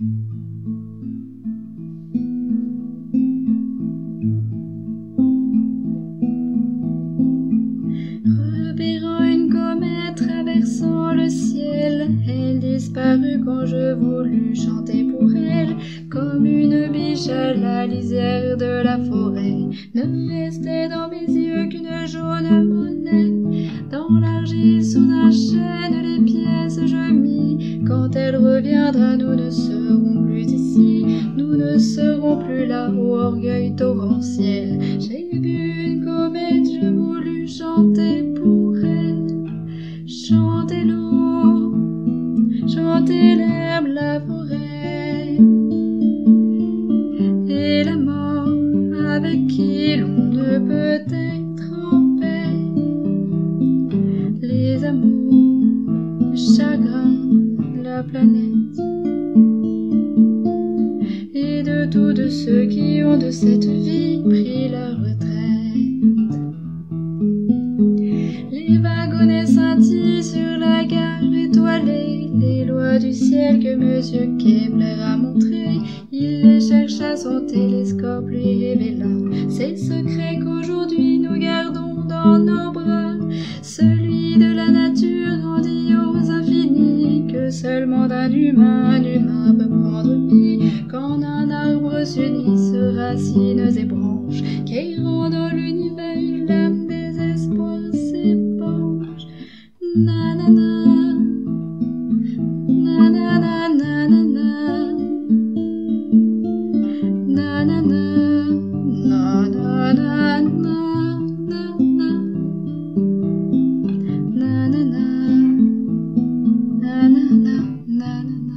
Repérant une comète traversant le ciel, elle disparut quand je voulus chanter pour elle. Comme une biche à la lisière de la forêt, ne restait dans mes yeux qu'une jaune monnaie. Dans l'argile sous un chêne, les pièces je mis. Quand elle reviendra, nous ne serons plus ici. Nous ne serons plus là, ô orgueil torrentiel. J'ai vu une comète, je voulus chanter pour elle. Chanter l'eau, chanter l'herbe, la forêt, et la mort avec qui l'on ne peut être en paix. Les amours, le chagrin, la planète, et de tous de ceux qui ont de cette vie pris la retraite. Les wagonnets scintillent sur la gare étoilée, les lois du ciel que Monsieur Kepler a montrées. Il les cherche à son télescope, lui révélant ces secrets qu'aujourd'hui nous gardons dans nos bras. Celui de la nature grandiose infinie, que seulement d'un humain un humain peut prendre vie. Quand un arbre s'unit sur racines et branches, qu'errant dans l'univers, l'âme des espoirs s'épanche. Nanana, nanana, nanana, nanana, nanana, nanana, nanana.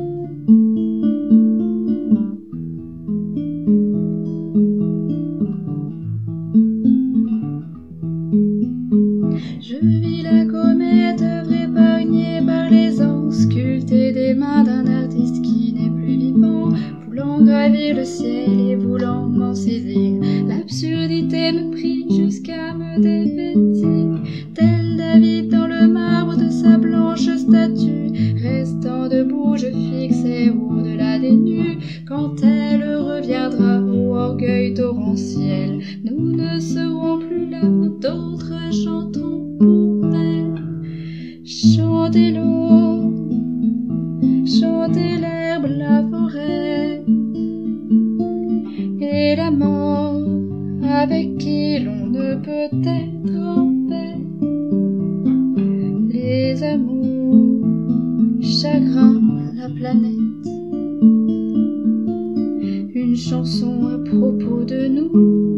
Je vis la comète œuvre épargnée par les ans, sculptée des mains d'un artiste qui n'est plus vivant, voulant gravir le ciel et voulant m'en saisir. L'absurdité me prit jusqu'à me dévêtir, tel David dans le marbre de sa blanche statue. Restant debout, je fixais au-delà des nues. Quand elle reviendra, ô orgueil torrentiel, nous ne serons plus là, d'autres chanteront pour elle. Chantez l'eau, chantez l'herbe, la forêt, et la mort avec qui l'on ne peut être en paix. Les amours, chagrin, la planète, une chanson à propos de nous.